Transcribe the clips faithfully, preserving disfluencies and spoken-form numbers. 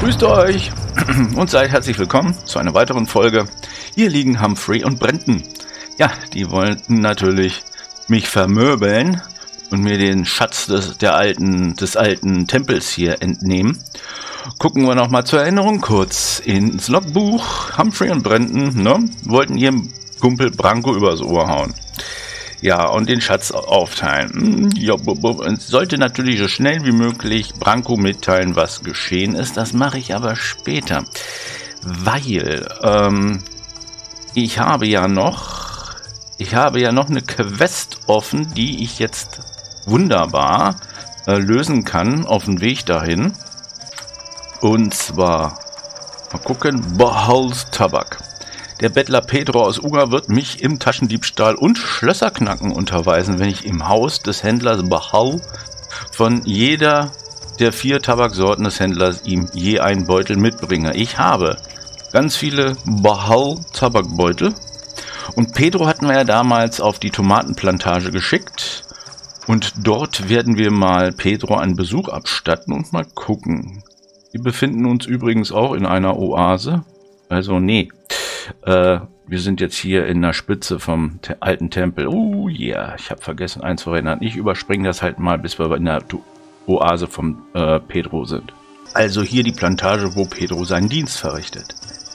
Grüßt euch und seid herzlich willkommen zu einer weiteren Folge. Hier liegen Humphrey und Brenton. Ja, die wollten natürlich mich vermöbeln und mir den Schatz des, der alten, des alten Tempels hier entnehmen. Gucken wir nochmal zur Erinnerung kurz ins Logbuch. Humphrey und Brenton, ne, wollten ihrem Kumpel Branko übers Ohr hauen. Ja, und den Schatz aufteilen. Ja, sollte natürlich so schnell wie möglich Branko mitteilen, was geschehen ist. Das mache ich aber später. Weil, ähm, ich habe ja noch, ich habe ja noch eine Quest offen, die ich jetzt wunderbar äh, lösen kann auf dem Weg dahin. Und zwar, mal gucken, Bahals Tabak. Der Bettler Pedro aus Uga wird mich im Taschendiebstahl und Schlösserknacken unterweisen, wenn ich im Haus des Händlers Bahal von jeder der vier Tabaksorten des Händlers ihm je einen Beutel mitbringe. Ich habe ganz viele Bahal Tabakbeutel und Pedro hatten wir ja damals auf die Tomatenplantage geschickt und dort werden wir mal Pedro einen Besuch abstatten und mal gucken. Wir befinden uns übrigens auch in einer Oase, also nee. Äh, wir sind jetzt hier in der Spitze vom te- alten Tempel. Oh ja, yeah. Ich habe vergessen eins zu erinnern. Ich überspringe das halt mal, bis wir in der tu- Oase vom äh, Pedro sind. Also hier die Plantage, wo Pedro seinen Dienst verrichtet.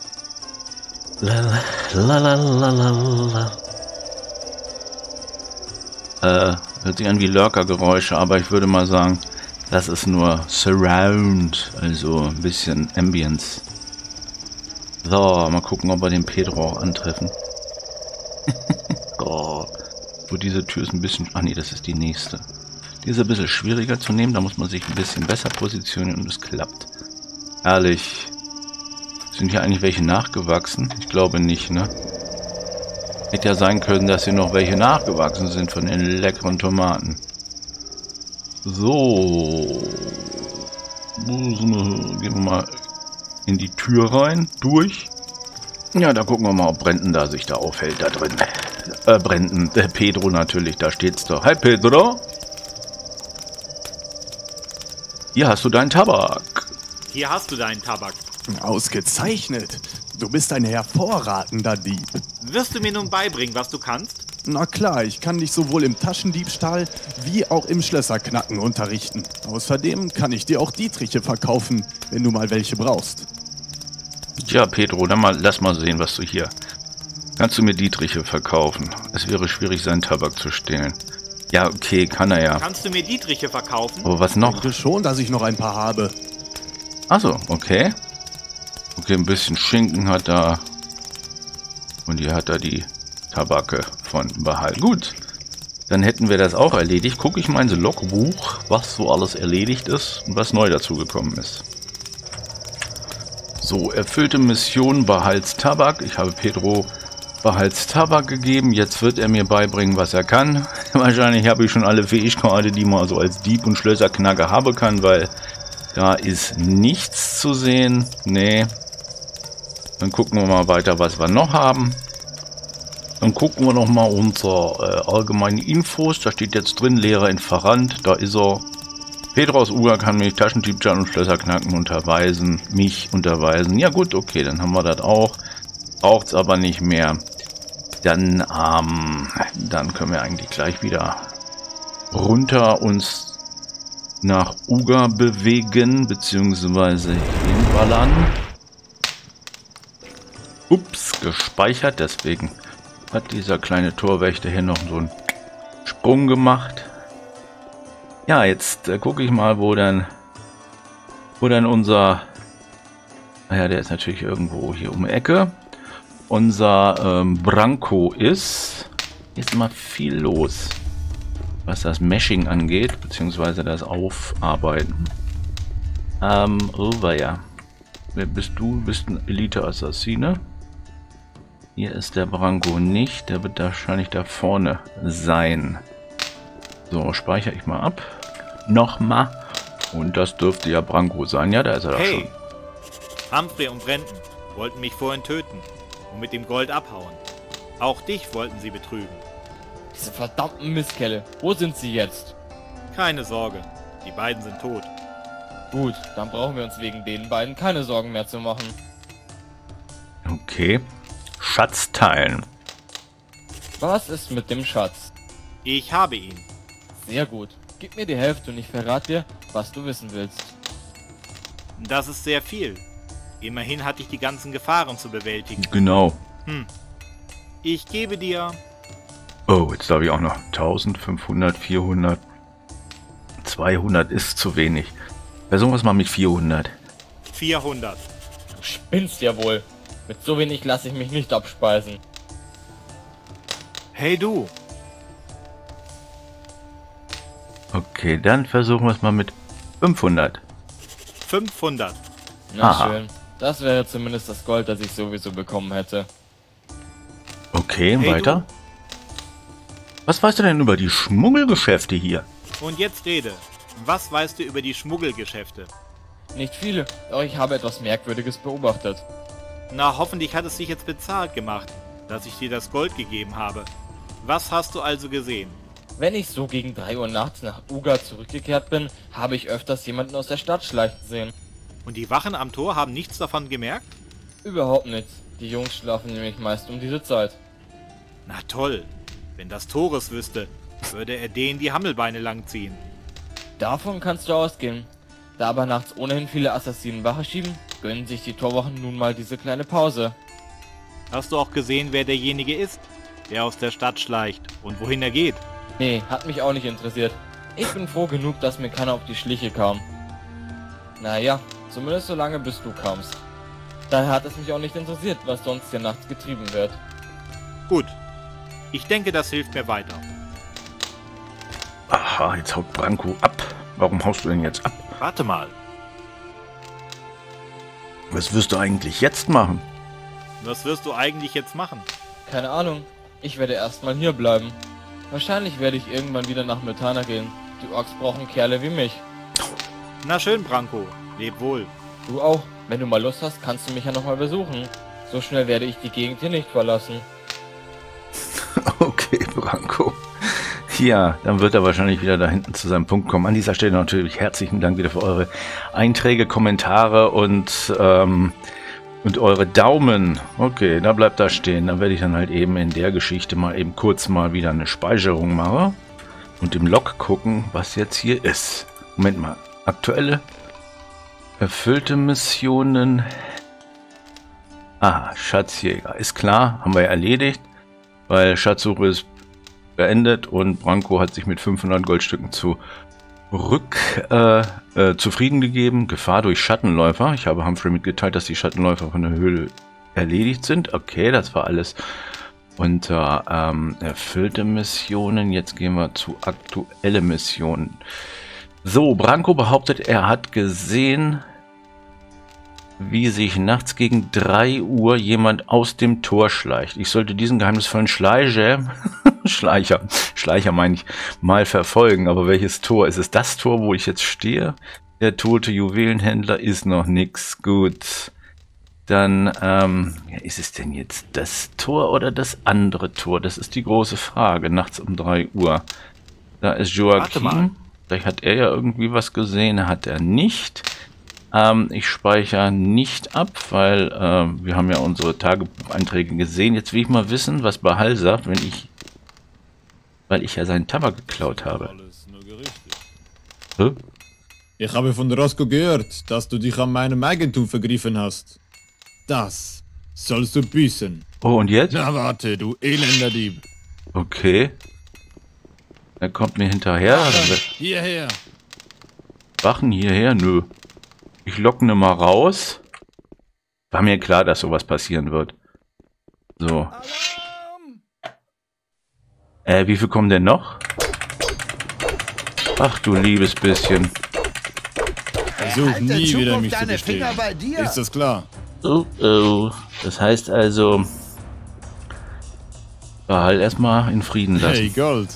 Lalalala. Äh, hört sich an wie Lurker-Geräusche, aber ich würde mal sagen, das ist nur Surround, also ein bisschen Ambience. So, mal gucken, ob wir den Pedro auch antreffen. Oh, so, diese Tür ist ein bisschen... Ach nee, das ist die nächste. Die ist ein bisschen schwieriger zu nehmen, da muss man sich ein bisschen besser positionieren und es klappt. Ehrlich. Sind hier eigentlich welche nachgewachsen? Ich glaube nicht, ne? Hätte ja sein können, dass hier noch welche nachgewachsen sind von den leckeren Tomaten. So. Gehen wir mal in die Tür rein, durch. Ja, da gucken wir mal, ob Brenton da sich da aufhält, da drin. Äh, Brenton, äh, Pedro natürlich, da steht's doch. Hi Pedro. Hier hast du deinen Tabak. Hier hast du deinen Tabak. Ausgezeichnet. Du bist ein hervorragender Dieb. Wirst du mir nun beibringen, was du kannst? Na klar, ich kann dich sowohl im Taschendiebstahl wie auch im Schlösserknacken unterrichten. Außerdem kann ich dir auch Dietriche verkaufen, wenn du mal welche brauchst. Ja, Pedro, dann mal, lass mal sehen, was du hier... Kannst du mir Dietriche verkaufen? Es wäre schwierig, seinen Tabak zu stehlen. Ja, okay, kann er ja. Kannst du mir Dietriche verkaufen? Aber was noch? Ich denke schon, dass ich noch ein paar habe. Achso, okay. Okay, ein bisschen Schinken hat er. Und hier hat er die Tabake von Bahal. Gut, dann hätten wir das auch erledigt. Gucke ich mal ins Logbuch, was so alles erledigt ist und was neu dazugekommen ist. So, erfüllte Mission Bahals Tabak. Ich habe Pedro Bahals Tabak gegeben. Jetzt wird er mir beibringen, was er kann. Wahrscheinlich habe ich schon alle Fähigkeiten, die man so als Dieb und Schlösserknacker haben kann, weil da ist nichts zu sehen. Nee. Dann gucken wir mal weiter, was wir noch haben. Dann gucken wir noch mal unter äh, allgemeine Infos. Da steht jetzt drin, Lehrer in Verrand. Da ist er. Pedro aus Uga kann mich Taschendiebstahl und Schlösserknacken unterweisen. Mich unterweisen. Ja gut, okay, dann haben wir das auch. Braucht's aber nicht mehr. Dann, ähm, dann können wir eigentlich gleich wieder runter uns nach Uga bewegen, beziehungsweise hinballern. Ups, gespeichert, deswegen hat dieser kleine Torwächter hier noch so einen Sprung gemacht. Ja, jetzt äh, gucke ich mal, wo dann, wo dann unser, naja, der ist natürlich irgendwo hier um die Ecke, unser ähm, Branko ist. Hier ist immer viel los, was das Meshing angeht, beziehungsweise das Aufarbeiten. Ähm, oh, ja. Wer bist du? Du bist ein Elite-Assassine. Hier ist der Branko nicht. Der wird wahrscheinlich da vorne sein. So, speichere ich mal ab. Nochmal. Und das dürfte ja Branko sein. Ja, da ist er doch Hey, schon. Humphrey und Brenton wollten mich vorhin töten und mit dem Gold abhauen. Auch dich wollten sie betrügen. Diese verdammten Mistkerle. Wo sind sie jetzt? Keine Sorge, die beiden sind tot. Gut, dann brauchen wir uns wegen den beiden keine Sorgen mehr zu machen. Okay. Schatz teilen. Was ist mit dem Schatz? Ich habe ihn. Sehr gut. Gib mir die Hälfte und ich verrate dir, was du wissen willst. Das ist sehr viel. Immerhin hatte ich die ganzen Gefahren zu bewältigen. Genau. Hm. Ich gebe dir... Oh, jetzt habe ich auch noch eintausendfünfhundert, vierhundert. zweihundert ist zu wenig. Versuchen wir es mal mit vierhundert. vierhundert. Du spinnst ja wohl. Mit so wenig lasse ich mich nicht abspeisen. Hey du. Okay, dann versuchen wir es mal mit fünfhundert. fünfhundert. Na Aha. schön. Das wäre zumindest das Gold, das ich sowieso bekommen hätte. Okay, Hey, weiter. Was weißt du denn über die Schmuggelgeschäfte hier? Und jetzt rede. Was weißt du über die Schmuggelgeschäfte? Nicht viele, doch ich habe etwas Merkwürdiges beobachtet. Na, hoffentlich hat es dich jetzt bezahlt gemacht, dass ich dir das Gold gegeben habe. Was hast du also gesehen? Wenn ich so gegen drei Uhr nachts nach Uga zurückgekehrt bin, habe ich öfters jemanden aus der Stadt schleichen sehen. Und die Wachen am Tor haben nichts davon gemerkt? Überhaupt nichts. Die Jungs schlafen nämlich meist um diese Zeit. Na toll. Wenn das Tor es wüsste, würde er denen die Hammelbeine langziehen. Davon kannst du ausgehen. Da aber nachts ohnehin viele Assassinen Wache schieben, gönnen sich die Torwachen nun mal diese kleine Pause. Hast du auch gesehen, wer derjenige ist, der aus der Stadt schleicht und wohin er geht? Nee, hat mich auch nicht interessiert. Ich bin froh genug, dass mir keiner auf die Schliche kam. Naja, zumindest so lange bis du kamst. Daher hat es mich auch nicht interessiert, was sonst hier nachts getrieben wird. Gut. Ich denke, das hilft mir weiter. Aha, jetzt haut Branko ab. Warum haust du denn jetzt ab? Warte mal. Was wirst du eigentlich jetzt machen? Was wirst du eigentlich jetzt machen? Keine Ahnung, ich werde erstmal hier bleiben. Wahrscheinlich werde ich irgendwann wieder nach Myrtana gehen. Die Orks brauchen Kerle wie mich. Na schön, Branko. Leb wohl. Du auch. Wenn du mal Lust hast, kannst du mich ja nochmal besuchen. So schnell werde ich die Gegend hier nicht verlassen. Okay, Branko. Ja, dann wird er wahrscheinlich wieder da hinten zu seinem Punkt kommen. An dieser Stelle natürlich herzlichen Dank wieder für eure Einträge, Kommentare und, ähm, und eure Daumen. Okay, da bleibt da stehen. Dann werde ich dann halt eben in der Geschichte mal eben kurz mal wieder eine Speicherung machen und im Log gucken, was jetzt hier ist. Moment mal. Aktuelle erfüllte Missionen. Ah, Schatzjäger. Ist klar, haben wir ja erledigt, weil Schatzsuche ist beendet und Branko hat sich mit fünfhundert Goldstücken zurück äh, äh, zufrieden gegeben. Gefahr durch Schattenläufer. Ich habe Humphrey mitgeteilt, dass die Schattenläufer von der Höhle erledigt sind. Okay, das war alles unter ähm, erfüllte Missionen. Jetzt gehen wir zu aktuelle Missionen. So, Branko behauptet, er hat gesehen, wie sich nachts gegen drei Uhr jemand aus dem Tor schleicht. Ich sollte diesen geheimnisvollen Schleicher, Schleicher, Schleicher meine ich, mal verfolgen. Aber welches Tor? Ist es das Tor, wo ich jetzt stehe? Der tote Juwelenhändler ist noch nix. Gut. Dann, ähm, ja, ist es denn jetzt das Tor oder das andere Tor? Das ist die große Frage. Nachts um drei Uhr. Da ist Warte mal. Joachim. Vielleicht hat er ja irgendwie was gesehen. Hat er nicht. Ähm, ich speichere nicht ab, weil äh, wir haben ja unsere Tagebucheinträge gesehen. Jetzt will ich mal wissen, was Bahal sagt, wenn ich, weil ich ja seinen Tabak geklaut habe. Alles nur Gerüchte. Hä? Ich habe von Roscoe gehört, dass du dich an meinem Eigentum vergriffen hast. Das sollst du büßen. Oh, und jetzt? Na warte, du elender Dieb. Okay. Er kommt mir hinterher. Hierher. Wachen hierher? Nö. Ich locke ne mal raus. War mir klar, dass sowas passieren wird. So. Äh, wie viel kommen denn noch? Ach du liebes bisschen. Versuch nie Zug wieder auf mich zu deine bestehen. Finger bei dir. Ist das klar? Oh, oh. Das heißt also... Bahal erstmal in Frieden lassen. Hey, Gold.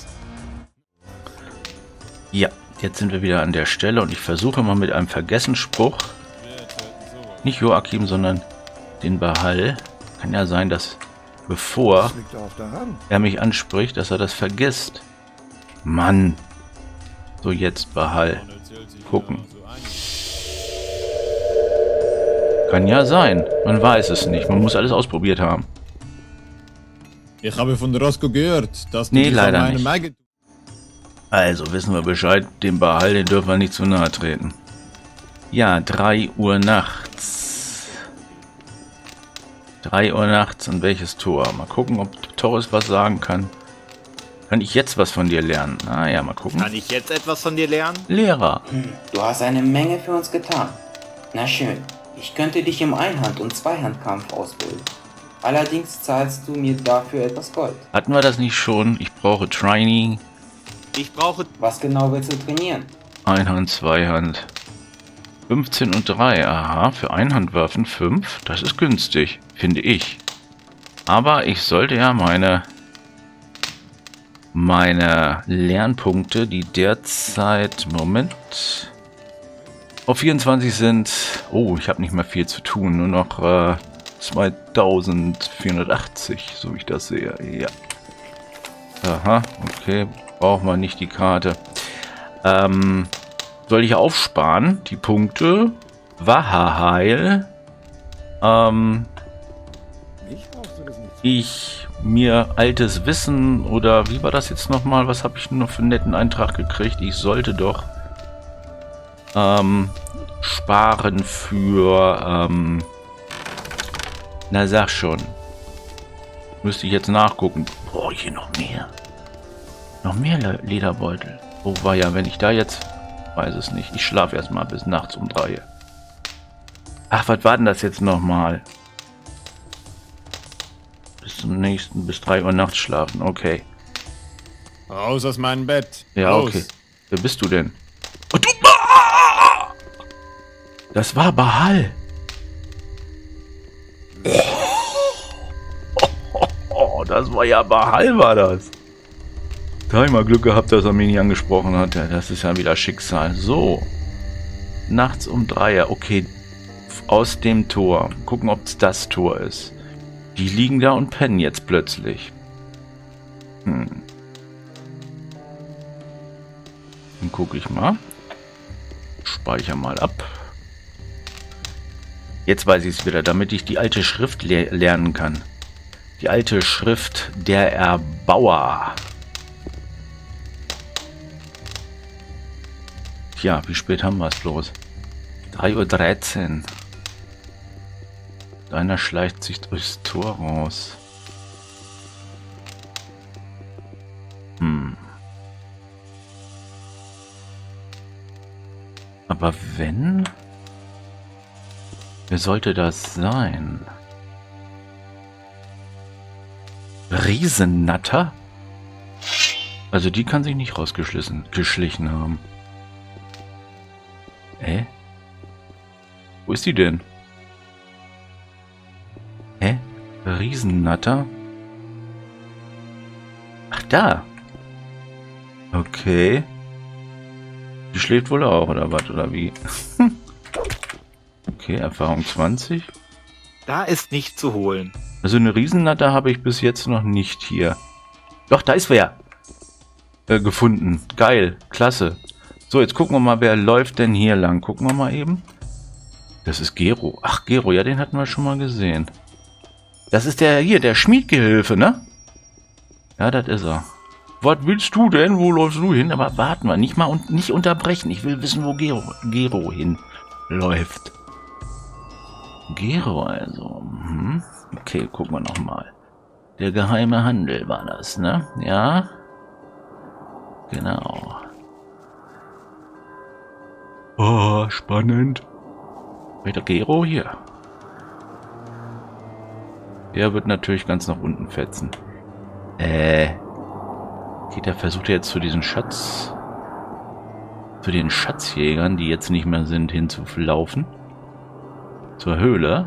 Ja, jetzt sind wir wieder an der Stelle und ich versuche mal mit einem Vergessensspruch, nicht Joachim, sondern den Bahal. Kann ja sein, dass bevor Das liegt auf der Hand. er mich anspricht, dass er das vergisst. Mann. So, jetzt Bahal. Gucken. Kann ja sein. Man weiß es nicht. Man muss alles ausprobiert haben. Ich habe von Roscoe gehört, dass du Nee, dich leider an meinem nicht. Eigentum... Also, wissen wir Bescheid. Dem Bahal, den dürfen wir nicht zu nahe treten. Ja, drei Uhr nachts. drei Uhr nachts. Und welches Tor? Mal gucken, ob Torres was sagen kann. Kann ich jetzt was von dir lernen? Ah ja, mal gucken. Kann ich jetzt etwas von dir lernen? Lehrer. Hm, du hast eine Menge für uns getan. Na schön, ich könnte dich im Einhand- und Zweihandkampf ausbilden. Allerdings zahlst du mir dafür etwas Gold. Hatten wir das nicht schon? Ich brauche Training. Ich brauche... Was genau willst du trainieren? Einhand, Zweihand. fünfzehn und drei. Aha, für Einhandwaffen fünf. Das ist günstig, finde ich. Aber ich sollte ja meine... Meine Lernpunkte, die derzeit... Moment... auf vierundzwanzig sind... Oh, ich habe nicht mehr viel zu tun. Nur noch äh, zweitausendvierhundertachtzig, so wie ich das sehe. Ja. Aha, okay. Braucht man nicht die Karte. Ähm, soll ich aufsparen? Die Punkte. Wahaheil. Ähm, ich mir altes Wissen oder wie war das jetzt nochmal? Was habe ich noch für einen netten Eintrag gekriegt? Ich sollte doch ähm, sparen für ähm, na sag schon. Müsste ich jetzt nachgucken. Boah, hier noch mehr. Noch mehr Le Lederbeutel. Oh, war ja, wenn ich da jetzt... Weiß es nicht. Ich schlafe erstmal bis nachts um drei. Ach, was war denn das jetzt nochmal? Bis zum nächsten, bis drei Uhr nachts schlafen. Okay. Raus aus meinem Bett. Ja, Raus. okay. Wer bist du denn? Oh, du... Das war Bahal. Oh, das war ja Bahal, war das. Da habe ich mal Glück gehabt, dass er mich nicht angesprochen hat. Ja, das ist ja wieder Schicksal. So. Nachts um drei. Okay. Aus dem Tor. Gucken, ob es das Tor ist. Die liegen da und pennen jetzt plötzlich. Hm. Dann gucke ich mal. Speicher mal ab. Jetzt weiß ich es wieder, damit ich die alte Schrift le lernen kann. Die alte Schrift der Erbauer. Tja, wie spät haben wir es bloß? drei Uhr dreizehn. Einer schleicht sich durchs Tor raus. Hm. Aber wenn... Wer sollte das sein? Riesennatter? Also die kann sich nicht rausgeschlichen geschlichen haben. Hä? Wo ist die denn? Hä? Riesennatter? Ach, da. Okay. Die schläft wohl auch, oder was? Oder wie? Okay, Erfahrung zwanzig. Da ist nicht zu holen. Also eine Riesennatter habe ich bis jetzt noch nicht hier. Doch, da ist wer. Äh, gefunden. Geil. Klasse. So, jetzt gucken wir mal, wer läuft denn hier lang. Gucken wir mal eben. Das ist Gero. Ach, Gero, ja, den hatten wir schon mal gesehen. Das ist der hier, der Schmiedgehilfe, ne? Ja, das ist er. Was willst du denn? Wo läufst du hin? Aber warten wir, nicht mal und nicht unterbrechen. Ich will wissen, wo Gero, Gero hinläuft. Gero also. Mhm. Okay, gucken wir nochmal. Der geheime Handel war das, ne? Ja. Genau. Oh, spannend. Wieder Gero hier. Der wird natürlich ganz nach unten fetzen. Äh. Geht der versucht jetzt zu diesen Schatz... zu den Schatzjägern, die jetzt nicht mehr sind, hinzulaufen. Zur Höhle.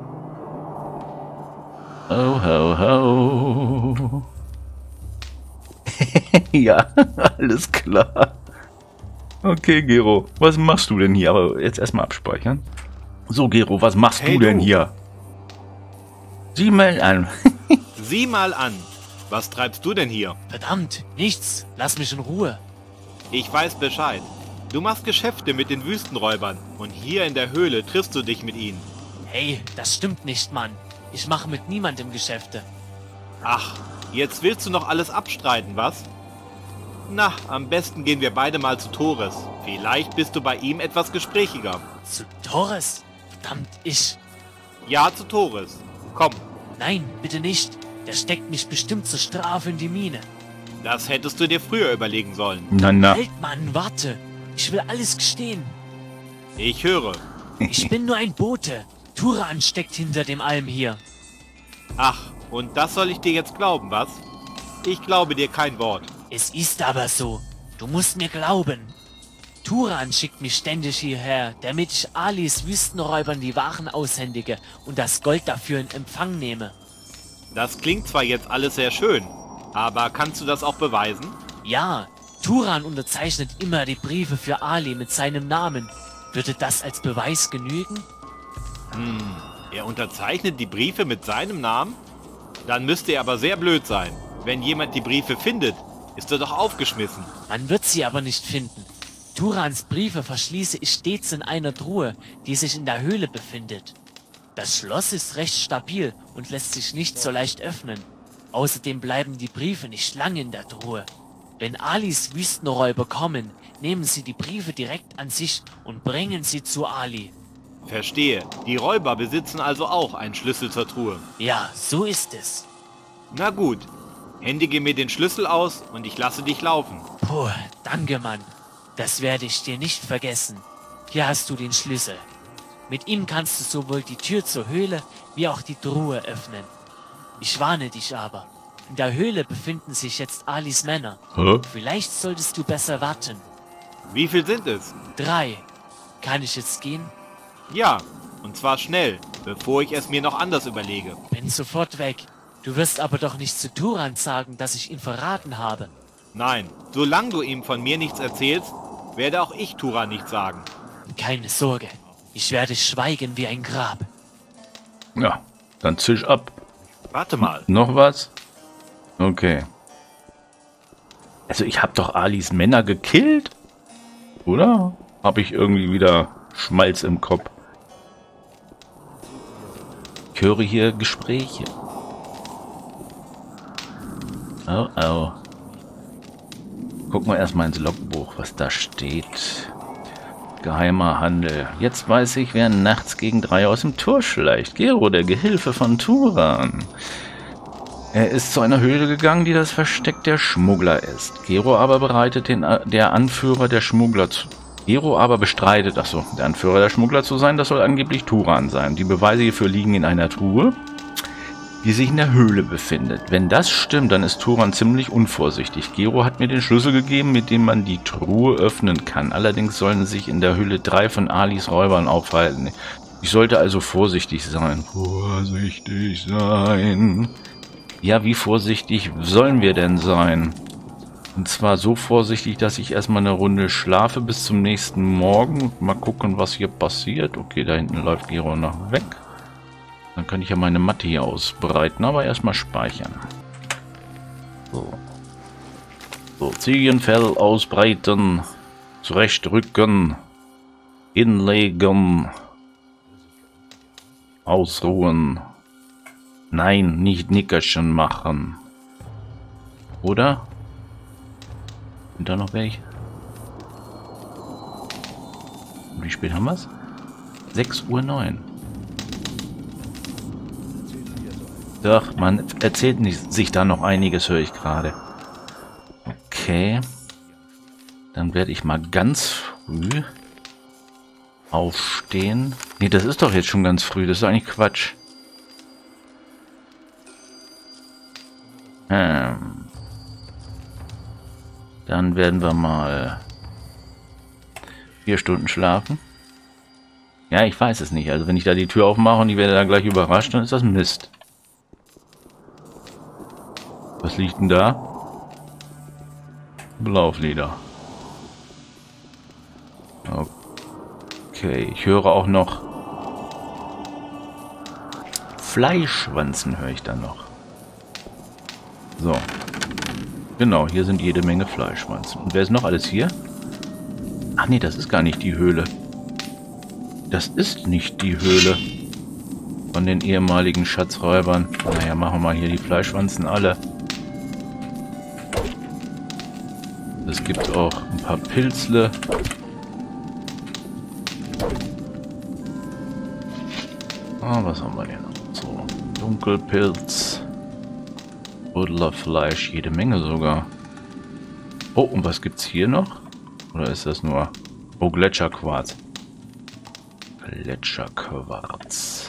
Oh, ho, ho. Ja, alles klar. Okay, Gero, was machst du denn hier? Aber jetzt erstmal abspeichern. So, Gero, was machst Hey, du denn du. hier? Sieh mal an. Sieh mal an. Was treibst du denn hier? Verdammt, nichts. Lass mich in Ruhe. Ich weiß Bescheid. Du machst Geschäfte mit den Wüstenräubern und hier in der Höhle triffst du dich mit ihnen. Hey, das stimmt nicht, Mann. Ich mache mit niemandem Geschäfte. Ach, jetzt willst du noch alles abstreiten, was? Na, am besten gehen wir beide mal zu Torres. Vielleicht bist du bei ihm etwas gesprächiger. Zu Torres? Verdammt, ich... Ja, zu Torres. Komm, Nein, bitte nicht. Der steckt mich bestimmt zur Strafe in die Mine. das hättest du dir früher überlegen sollen. Na, na. Halt, Mann, warte. Ich will alles gestehen. Ich höre. Ich bin nur ein Bote. Turan steckt hinter dem Allem hier. Ach, und das soll ich dir jetzt glauben, was? Ich glaube dir kein Wort. Es ist aber so. Du musst mir glauben. Turan schickt mich ständig hierher, damit ich Alis Wüstenräubern die Waren aushändige und das Gold dafür in Empfang nehme. Das klingt zwar jetzt alles sehr schön, aber kannst du das auch beweisen? Ja, Turan unterzeichnet immer die Briefe für Ali mit seinem Namen. Würde das als Beweis genügen? Hm, er unterzeichnet die Briefe mit seinem Namen? Dann müsste er aber sehr blöd sein. Wenn jemand die Briefe findet, ist er doch aufgeschmissen. Man wird sie aber nicht finden. Turans Briefe verschließe ich stets in einer Truhe, die sich in der Höhle befindet. Das Schloss ist recht stabil und lässt sich nicht so leicht öffnen. Außerdem bleiben die Briefe nicht lange in der Truhe. Wenn Alis Wüstenräuber kommen, nehmen sie die Briefe direkt an sich und bringen sie zu Ali. Verstehe. Die Räuber besitzen also auch einen Schlüssel zur Truhe. Ja, so ist es. Na gut. Händige mir den Schlüssel aus und ich lasse dich laufen. Puh, danke, Mann. Das werde ich dir nicht vergessen. Hier hast du den Schlüssel. Mit ihm kannst du sowohl die Tür zur Höhle wie auch die Truhe öffnen. Ich warne dich aber. In der Höhle befinden sich jetzt Alis Männer. Hä? Vielleicht solltest du besser warten. Wie viel sind es? Drei. Kann ich jetzt gehen? Ja, und zwar schnell, bevor ich es mir noch anders überlege. Bin sofort weg. Du wirst aber doch nicht zu Turan sagen, dass ich ihn verraten habe. Nein, solange du ihm von mir nichts erzählst, werde auch ich Turan nichts sagen. Keine Sorge. Ich werde schweigen wie ein Grab. Ja, dann zisch ab. Warte mal. Noch was? Okay. Also ich habe doch Alis Männer gekillt? Oder? Habe ich irgendwie wieder Schmalz im Kopf? Ich höre hier Gespräche. Oh, oh. Gucken wir erstmal ins Logbuch, was da steht. Geheimer Handel. Jetzt weiß ich, wer nachts gegen drei aus dem Tor schleicht. Gero, der Gehilfe von Turan. Er ist zu einer Höhle gegangen, die das Versteck der Schmuggler ist. Gero aber bereitet den, der Anführer der Schmuggler zu... Gero aber bestreitet, achso, der Anführer der Schmuggler zu sein, das soll angeblich Turan sein. Die Beweise hierfür liegen in einer Truhe, die sich in der Höhle befindet. Wenn das stimmt, dann ist Turan ziemlich unvorsichtig. Gero hat mir den Schlüssel gegeben, mit dem man die Truhe öffnen kann. Allerdings sollen sich in der Höhle drei von Alis Räubern aufhalten. Ich sollte also vorsichtig sein. Vorsichtig sein. Ja, wie vorsichtig sollen wir denn sein? Und zwar so vorsichtig, dass ich erstmal eine Runde schlafe bis zum nächsten Morgen. Mal gucken, was hier passiert. Okay, da hinten läuft Gero noch weg. Dann kann ich ja meine Matte hier ausbreiten, aber erstmal speichern. So. So, Ziegenfell ausbreiten, zurechtrücken, hinlegen, ausruhen. Nein, nicht Nickerchen machen. Oder? Sind da noch welche? Wie spät haben wir es? sechs Uhr neun. Doch, man erzählt nicht, sich da noch einiges, höre ich gerade. Okay. Dann werde ich mal ganz früh aufstehen. Nee, das ist doch jetzt schon ganz früh. Das ist eigentlich Quatsch. Ähm. Dann werden wir mal vier Stunden schlafen. Ja, ich weiß es nicht. Also wenn ich da die Tür aufmache und ich werde da gleich überrascht, dann ist das Mist. Was liegt denn da? Blaufleder. Okay, ich höre auch noch Fleischschwanzen, höre ich da noch. So. Genau, hier sind jede Menge Fleischschwanzen. Und wer ist noch alles hier? Ach nee, das ist gar nicht die Höhle. Das ist nicht die Höhle. Von den ehemaligen Schatzräubern. Naja, machen wir mal hier die Fleischwanzen alle. Es gibt auch ein paar Pilzle. Ah, was haben wir denn noch? So, Dunkelpilz. Buddlerfleisch, jede Menge sogar. Oh, und was gibt's hier noch? Oder ist das nur... Oh, Gletscherquarz. Gletscherquarz.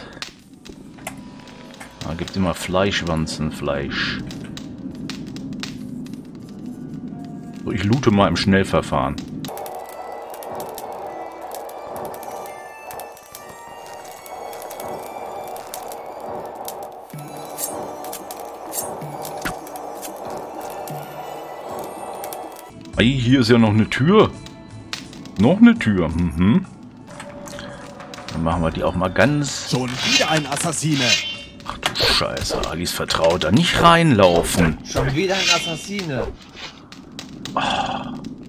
Da gibt immer Fleischwanzenfleisch. So, ich loote mal im Schnellverfahren. Hey, hier ist ja noch eine Tür. Noch eine Tür. Mhm. Dann machen wir die auch mal ganz... Schon wieder ein Assassine. Ach du Scheiße, Alice Vertrauter. Nicht reinlaufen. Schon wieder ein Assassine. Oh.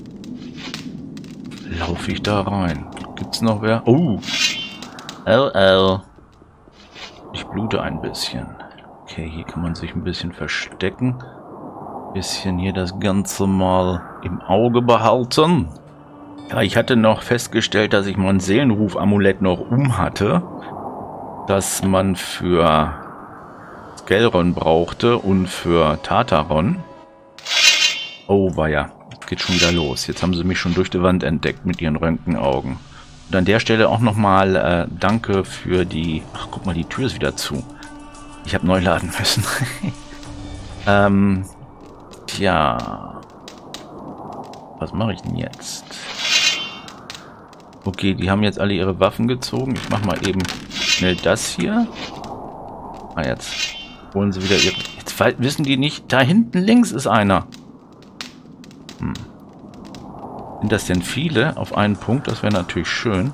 Laufe ich da rein? Gibt's noch wer? Oh. L L. Ich blute ein bisschen. Okay, hier kann man sich ein bisschen verstecken. Bisschen hier das Ganze mal im Auge behalten. Ja, ich hatte noch festgestellt, dass ich mein Seelenruf-Amulett noch um hatte. Das man für Skelron brauchte und für Tartaron. Oh, weia. Jetzt geht schon wieder los. Jetzt haben sie mich schon durch die Wand entdeckt mit ihren Röntgenaugen. Und an der Stelle auch nochmal äh, danke für die... Ach, guck mal, die Tür ist wieder zu. Ich habe neu laden müssen. ähm... Tja, was mache ich denn jetzt? Okay, die haben jetzt alle ihre Waffen gezogen. Ich mache mal eben schnell das hier. Ah, jetzt holen sie wieder ihre... Jetzt wissen die nicht, da hinten links ist einer. Hm. Sind das denn viele auf einen Punkt? Das wäre natürlich schön.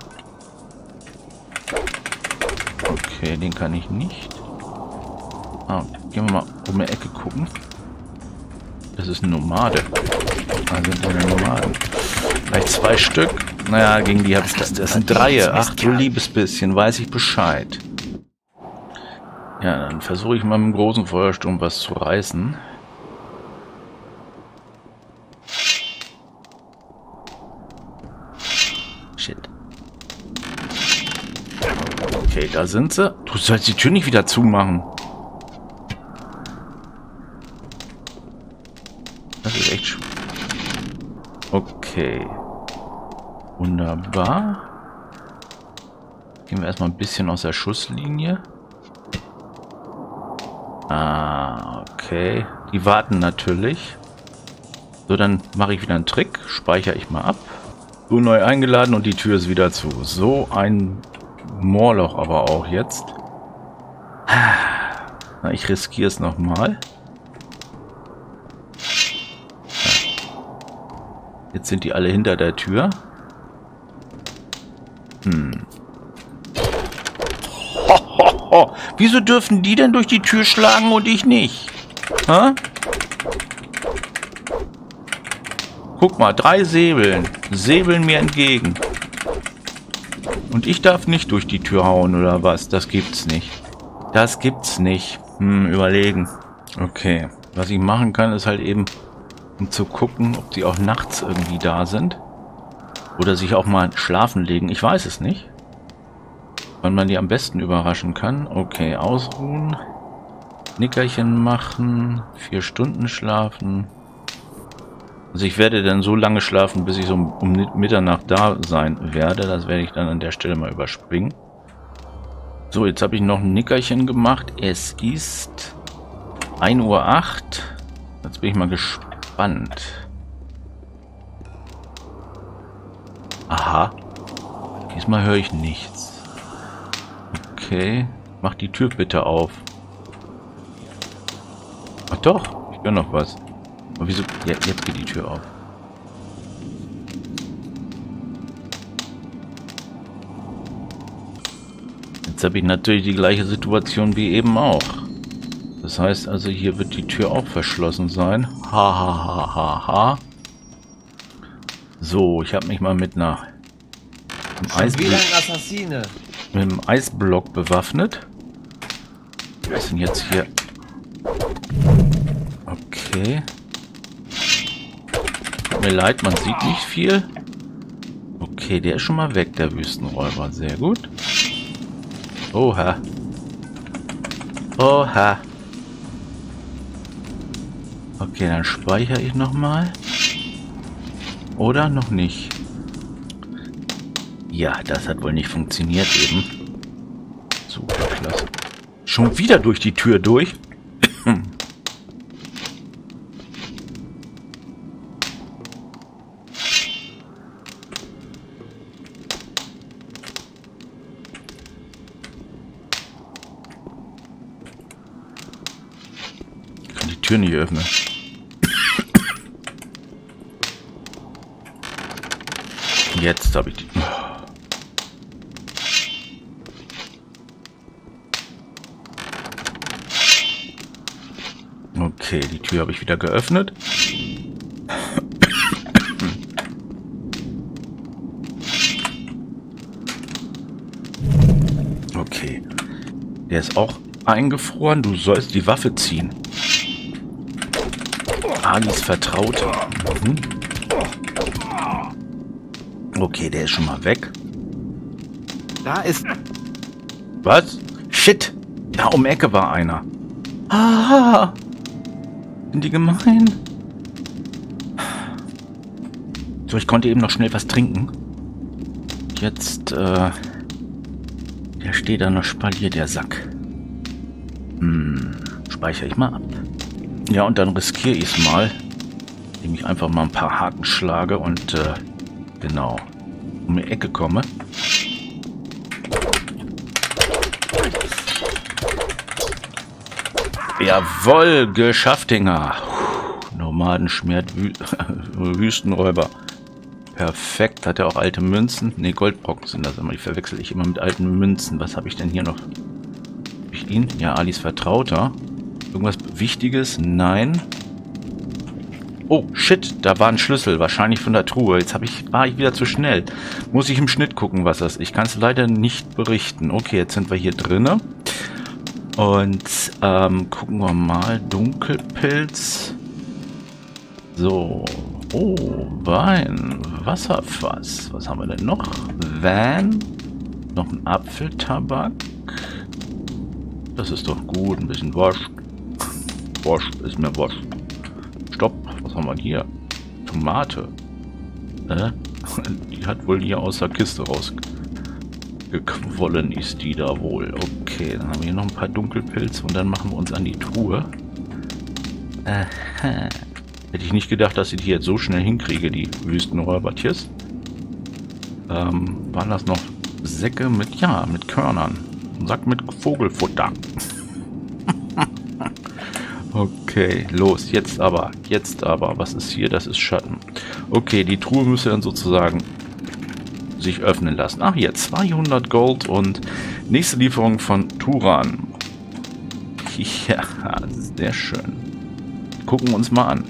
Okay, den kann ich nicht. Ah, gehen wir mal um die Ecke gucken. Das ist ein Nomade. Da sind eine Nomaden. Vielleicht zwei Stück. Naja, gegen die habe ich das. Das sind drei. Ach du liebes bisschen, weiß ich Bescheid. Ja, dann versuche ich mal mit dem großen Feuersturm was zu reißen. Shit. Okay, da sind sie. Du sollst die Tür nicht wieder zumachen. Das ist echt schön. Okay. Wunderbar. Gehen wir erstmal ein bisschen aus der Schusslinie. Ah, okay. Die warten natürlich. So, dann mache ich wieder einen Trick. Speichere ich mal ab. So, neu eingeladen und die Tür ist wieder zu. So ein Moorloch aber auch jetzt. Na, ich riskiere es nochmal. Jetzt sind die alle hinter der Tür. Hm. Ho, ho, ho. Wieso dürfen die denn durch die Tür schlagen und ich nicht? Hä? Guck mal, drei Säbeln. Säbeln mir entgegen. Und ich darf nicht durch die Tür hauen oder was? Das gibt's nicht. Das gibt's nicht. Hm, überlegen. Okay. Was ich machen kann, ist halt eben... um zu gucken, ob die auch nachts irgendwie da sind. Oder sich auch mal schlafen legen. Ich weiß es nicht. Wann man die am besten überraschen kann. Okay, ausruhen. Nickerchen machen. Vier Stunden schlafen. Also ich werde dann so lange schlafen, bis ich so um Mitternacht da sein werde. Das werde ich dann an der Stelle mal überspringen. So, jetzt habe ich noch ein Nickerchen gemacht. Es ist ein Uhr acht. Jetzt bin ich mal gespannt. Spannend. Aha. Diesmal höre ich nichts. Okay. Mach die Tür bitte auf. Ach doch, ich höre noch was. Aber wieso? Ja, jetzt geht die Tür auf. Jetzt habe ich natürlich die gleiche Situation wie eben auch. Das heißt also, hier wird die Tür auch verschlossen sein. Ha, ha, ha, ha, ha. So, ich habe mich mal mit einer... Mit einem, Eisblock, wieder ein Assassine. mit einem Eisblock bewaffnet. Was ist denn jetzt hier? Okay. Tut mir leid, man sieht nicht viel. Okay, der ist schon mal weg, der Wüstenräuber. Sehr gut. Oha. Oha. Okay, dann speichere ich nochmal. Oder noch nicht? Ja, das hat wohl nicht funktioniert eben. Super, klasse. Schon wieder durch die Tür durch? Ich kann die Tür nicht öffnen. Jetzt habe ich die... Okay, die Tür habe ich wieder geöffnet. Okay. Der ist auch eingefroren. Du sollst die Waffe ziehen. Alis Vertrauter. Mhm. Okay, der ist schon mal weg. Da ist... Was? Shit! Da um Ecke war einer. Ah! Sind die gemein? So, ich konnte eben noch schnell was trinken. Jetzt, äh... der steht da noch Spalier, der Sack. Hm, speichere ich mal ab. Ja, und dann riskiere ich es mal, indem ich einfach mal ein paar Haken schlage und, äh, genau, um die Ecke komme. Jawohl, geschafft, Dinger. Nomaden schmiert Wü Wüstenräuber. Perfekt. Hat er auch alte Münzen? Ne, Goldbrocken sind das immer. Die verwechsel ich immer mit alten Münzen. Was habe ich denn hier noch? Hab ich ihn? Ja, Alis Vertrauter. Irgendwas Wichtiges? Nein. Oh, shit. Da war ein Schlüssel. Wahrscheinlich von der Truhe. Jetzt hab ich, war ich wieder zu schnell. Muss ich im Schnitt gucken, was das ist. Ich kann es leider nicht berichten. Okay, jetzt sind wir hier drinnen. Und ähm, gucken wir mal. Dunkelpilz. So. Oh, Wein. Wasserfass. Was haben wir denn noch? Van. Noch ein Apfeltabak. Das ist doch gut. Ein bisschen Wurst. Wurst ist mir Wurst. Stopp. Was haben wir hier? Tomate. Äh? Die hat wohl hier aus der Kiste rausgequollen, ist die da wohl. Okay, dann haben wir hier noch ein paar Dunkelpilze und dann machen wir uns an die Truhe. Aha. Hätte ich nicht gedacht, dass ich die jetzt so schnell hinkriege, die Wüstenräubertiers. Ähm, waren das noch Säcke mit, ja, mit Körnern. Ein Sack mit Vogelfutter. Okay, los, jetzt aber, jetzt aber. Was ist hier? Das ist Schatten. Okay, die Truhe müsste dann sozusagen sich öffnen lassen. Ach, hier, zweihundert Gold und nächste Lieferung von Turan. Ja, sehr schön. Gucken wir uns mal an.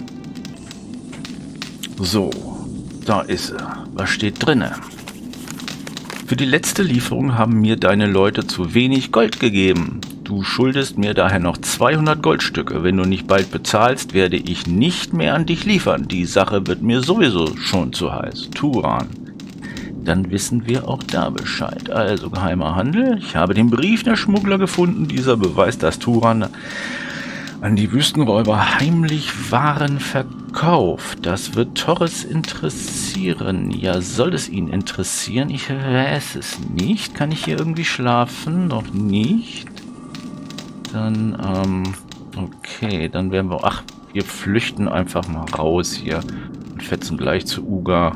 So, da ist er. Was steht drinne? Für die letzte Lieferung haben mir deine Leute zu wenig Gold gegeben. Du schuldest mir daher noch zweihundert Goldstücke. Wenn du nicht bald bezahlst, werde ich nicht mehr an dich liefern. Die Sache wird mir sowieso schon zu heiß. Turan. Dann wissen wir auch da Bescheid. Also geheimer Handel. Ich habe den Brief der Schmuggler gefunden. Dieser beweist, dass Turan an die Wüstenräuber heimlich Waren verkauft. Das wird Torres interessieren. Ja, soll es ihn interessieren? Ich weiß es nicht. Kann ich hier irgendwie schlafen? Noch nicht. Dann, ähm, okay, dann werden wir, ach, wir flüchten einfach mal raus hier und fetzen gleich zu Uga.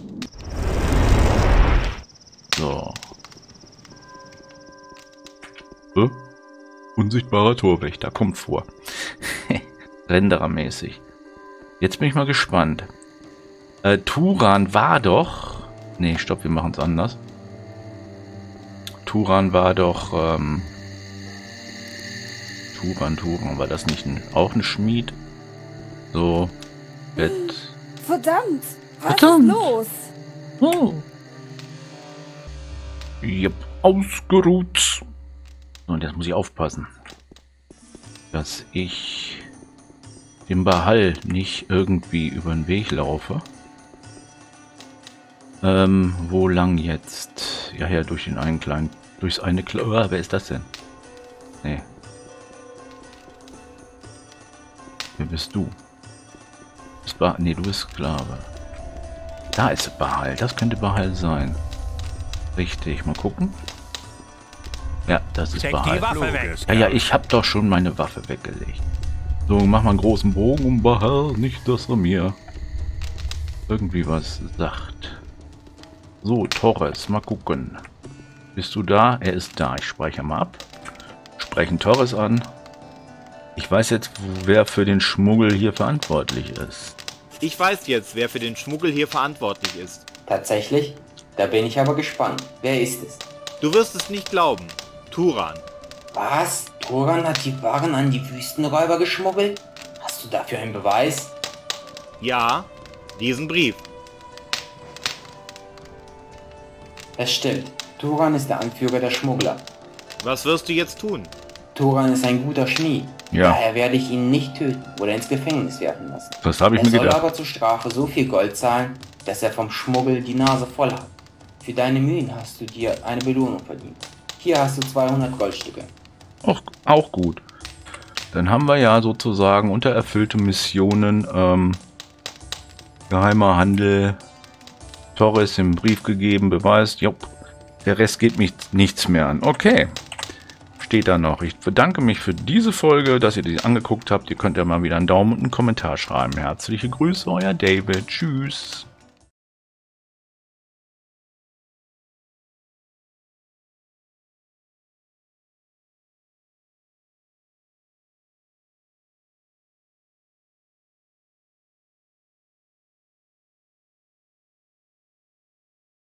So. Äh? Unsichtbarer Torwächter, kommt vor. Renderermäßig. Jetzt bin ich mal gespannt. Äh, Turan war doch... Nee, stopp, wir machen es anders. Turan war doch... Ähm, Turan, Turan, war das nicht ein, auch ein Schmied? So, Bett. Verdammt! Was Verdammt. ist los? Oh. Yep, ausgeruht. Und jetzt muss ich aufpassen. dass ich dem Bahal nicht irgendwie über den Weg laufe. Ähm, wo lang jetzt? Ja, ja, durch den einen kleinen, durchs eine Kle oh, wer ist das denn? Nee. Wer bist du? Ist Bahal? Nee, du bist Sklave. Da ist Bahal, das könnte Bahal sein. Richtig, mal gucken. Ja, das ist Bahal. Ja, ja, ich habe doch schon meine Waffe weggelegt. So, mach mal einen großen Bogen um Bahal, nicht, dass er mir irgendwie was sagt. So, Torres, mal gucken. Bist du da? Er ist da. Ich speichere mal ab. Sprechen Torres an. Ich weiß jetzt, wer für den Schmuggel hier verantwortlich ist. Ich weiß jetzt, wer für den Schmuggel hier verantwortlich ist. Tatsächlich? Da bin ich aber gespannt. Wer ist es? Du wirst es nicht glauben. Turan. Was? Turan hat die Waren an die Wüstenräuber geschmuggelt? Hast du dafür einen Beweis? Ja, diesen Brief. Es stimmt. Turan ist der Anführer der Schmuggler. Was wirst du jetzt tun? Turan ist ein guter Schmied. Ja. Daher werde ich ihn nicht töten oder ins Gefängnis werfen lassen. Das habe ich er mir soll gedacht. aber zur Strafe so viel Gold zahlen, dass er vom Schmuggel die Nase voll hat. Für deine Mühen hast du dir eine Belohnung verdient. Hier hast du zweihundert Goldstücke. Auch, auch gut. Dann haben wir ja sozusagen unter erfüllte Missionen ähm, geheimer Handel, Torres im Brief gegeben, beweist, jupp, der Rest geht mich nichts mehr an. Okay, steht da noch. Ich bedanke mich für diese Folge, dass ihr die angeguckt habt. Ihr könnt ja mal wieder einen Daumen und einen Kommentar schreiben. Herzliche Grüße, euer David. Tschüss.